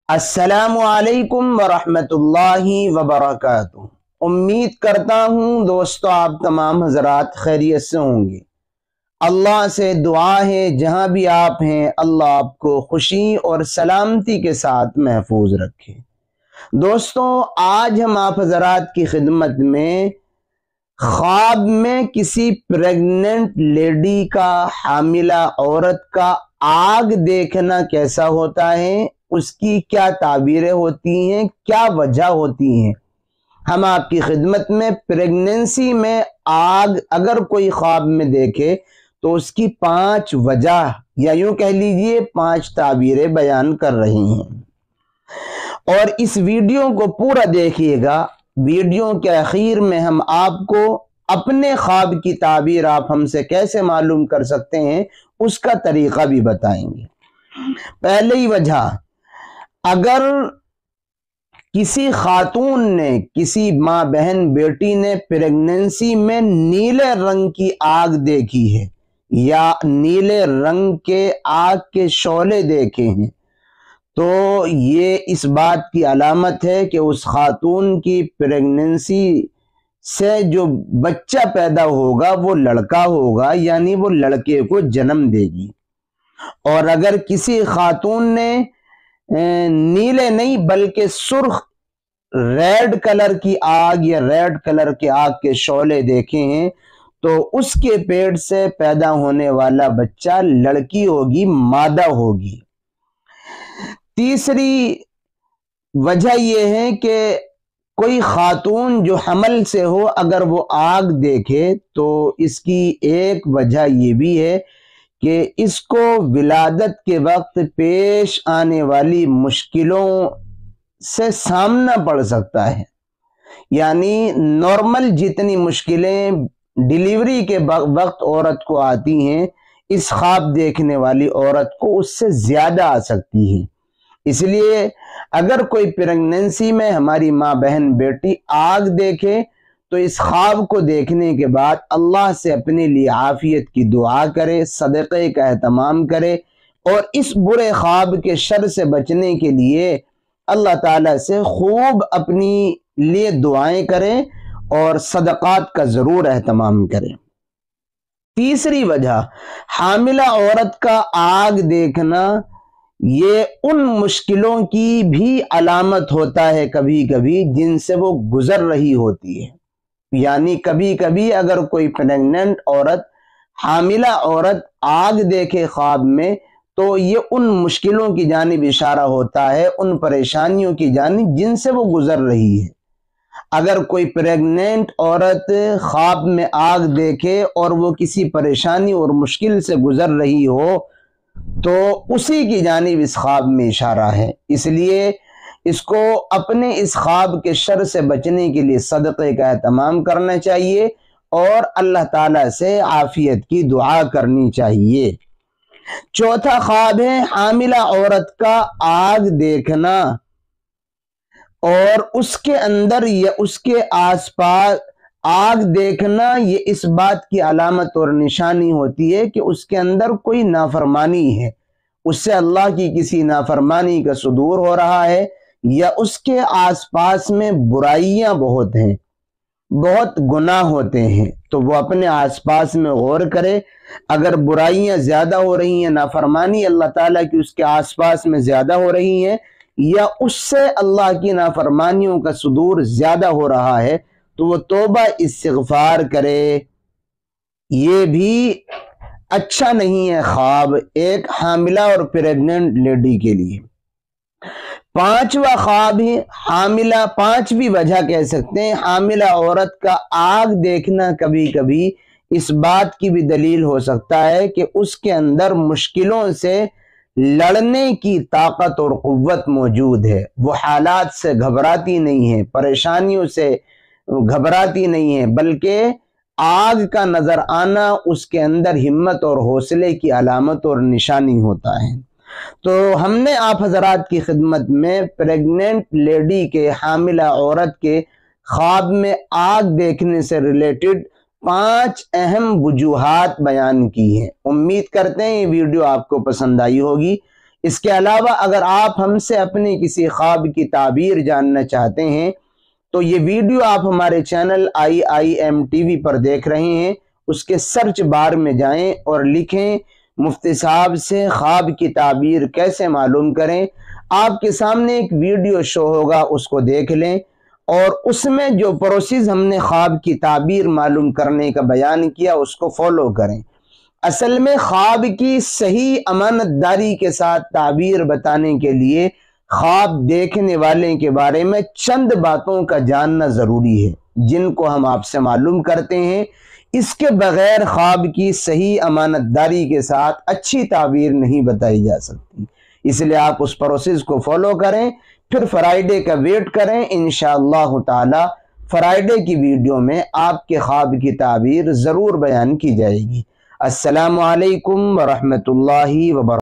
अस्सलामु अलैकुम वरहमतुल्लाहि वबरकातुह। उम्मीद करता हूँ दोस्तों आप तमाम हजरात खैरियत से होंगे। अल्लाह से दुआ है जहाँ भी आप हैं अल्लाह आपको खुशी और सलामती के साथ महफूज रखे। दोस्तों आज हम आप हजरात की खिदमत में ख्वाब में किसी प्रेग्नेंट लेडी का, हामिला औरत का आग देखना कैसा होता है, उसकी क्या ताबीरें होती हैं, क्या वजह होती हैं। हम आपकी खिदमत में प्रेगनेंसी में आग अगर कोई ख्वाब में देखे तो उसकी 5 वजह या यूं कह लीजिए 5 ताबीरें बयान कर रही हैं। और इस वीडियो को पूरा देखिएगा। वीडियो के आखिर में हम आपको अपने ख्वाब की ताबीर आप हमसे कैसे मालूम कर सकते हैं उसका तरीका भी बताएंगे। पहली वजह, अगर किसी खातून ने, किसी माँ बहन बेटी ने प्रेगनेंसी में नीले रंग की आग देखी है या नीले रंग के आग के शोले देखे हैं तो ये इस बात की अलामत है कि उस खातून की प्रेगनेंसी से जो बच्चा पैदा होगा वो लड़का होगा, यानी वो लड़के को जन्म देगी। और अगर किसी खातून ने नीले नहीं बल्कि सुर्ख रेड कलर की आग या रेड कलर के आग के शोले देखे हैं तो उसके पेट से पैदा होने वाला बच्चा लड़की होगी, मादा होगी। तीसरी वजह यह है कि कोई खातून जो हमल से हो अगर वो आग देखे तो इसकी एक वजह यह भी है कि इसको विलादत के वक्त पेश आने वाली मुश्किलों से सामना पड़ सकता है। यानी नॉर्मल जितनी मुश्किलें डिलीवरी के वक्त औरत को आती हैं, इस ख्वाब देखने वाली औरत को उससे ज्यादा आ सकती हैं। इसलिए अगर कोई प्रेगनेंसी में हमारी माँ बहन बेटी आग देखे तो इस ख्वाब को देखने के बाद अल्लाह से अपने लिए आफियत की दुआ करे, सदक़े का एहतमाम करे और इस बुरे ख्वाब के शर से बचने के लिए अल्लाह ताला से खूब अपनी लिए दुआएं करें और सदक़ात का जरूर एहतमाम करें। तीसरी वजह, हामिला औरत का आग देखना ये उन मुश्किलों की भी अलामत होता है कभी कभी जिनसे वो गुजर रही होती है। यानी कभी कभी अगर कोई प्रेग्नेंट औरत, हामिला औरत आग देखे ख्वाब में तो ये उन मुश्किलों की जानिब इशारा होता है, उन परेशानियों की जानिब जिनसे वो गुजर रही है। अगर कोई प्रेग्नेंट औरत ख्वाब में आग देखे और वो किसी परेशानी और मुश्किल से गुजर रही हो तो उसी की जानिब इस ख्वाब में इशारा है। इसलिए इसको अपने इस ख्वाब के शर से बचने के लिए सदक़े का एहतमाम करना चाहिए और अल्लाह ताला से आफियत की दुआ करनी चाहिए। चौथा ख्वाब है हामिला औरत का आग देखना और उसके अंदर या उसके आसपास आग देखना। ये इस बात की अलामत और निशानी होती है कि उसके अंदर कोई नाफरमानी है, उससे अल्लाह की किसी नाफरमानी का सुदूर हो रहा है या उसके आसपास में बुराइयां बहुत हैं, बहुत गुनाह होते हैं। तो वो अपने आसपास में गौर करे। अगर बुराइयां ज्यादा हो रही हैं, नाफरमानी अल्लाह ताला की उसके आसपास में ज्यादा हो रही है या उससे अल्लाह की नाफरमानियों का सुदूर ज्यादा हो रहा है तो वो तौबा इस्तिग़फ़ार करे। ये भी अच्छा नहीं है ख्वाब एक हामिला और प्रेग्नेंट लेडी के लिए। पांचवा ख्वाब है हामिला, पांचवी वजह कह सकते हैं हामिला औरत का आग देखना कभी कभी इस बात की भी दलील हो सकता है कि उसके अंदर मुश्किलों से लड़ने की ताकत और कुव्वत मौजूद है। वो हालात से घबराती नहीं है, परेशानियों से घबराती नहीं है, बल्कि आग का नजर आना उसके अंदर हिम्मत और हौसले की अलामत और निशानी होता है। तो हमने आप हजरात की खिदमत में प्रेग्नेंट लेडी के, हामिला औरत के ख्वाब में आग देखने से रिलेटेड 5 अहम वजूहात बयान की हैं। उम्मीद करते हैं ये वीडियो आपको पसंद आई होगी। اس کے علاوہ اگر آپ ہم سے اپنے کسی خواب کی تعبیر جاننا چاہتے ہیں تو یہ ویڈیو آپ ہمارے چینل IIM TV پر دیکھ رہے ہیں، اس کے سرچ بار میں جائیں اور لکھیں مفتی صاحب سے خواب کی تعبیر کیسے معلوم کریں۔ آپ کے سامنے ایک ویڈیو شو ہوگا، اس کو دیکھ لیں اور اس میں جو پروسیس ہم نے خواب کی تعبیر معلوم کرنے کا بیان کیا اس کو فالو کریں۔ اصل میں خواب کی صحیح امانت داری کے ساتھ تعبیر بتانے کے لیے خواب دیکھنے والے کے بارے میں چند باتوں کا جاننا ضروری ہے جن کو ہم آپ سے معلوم کرتے ہیں۔ اس کے بغیر خواب کی صحیح امانت داری کے ساتھ اچھی تعبیر نہیں بتائی جا سکتی، اس لیے آپ اس پروسیس کو فالو کریں، پھر فرائیڈے کا ویٹ کریں۔ انشاءاللہ تعالی فرائیڈے کی ویڈیو میں آپ کے خواب کی تعبیر ضرور بیان کی جائے گی۔ السلام علیکم ورحمۃ اللہ وبرکاتہ۔